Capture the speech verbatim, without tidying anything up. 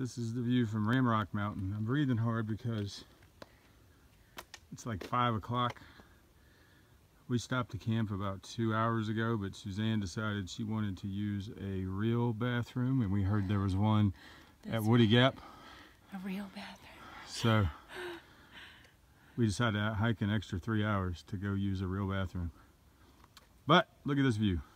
This is the view from Ramrock Mountain. I'm breathing hard because it's like five o'clock. We stopped to camp about two hours ago, but Suzanne decided she wanted to use a real bathroom, and we heard there was one That's at Woody Gap. A real bathroom. So we decided to hike an extra three hours to go use a real bathroom. But look at this view.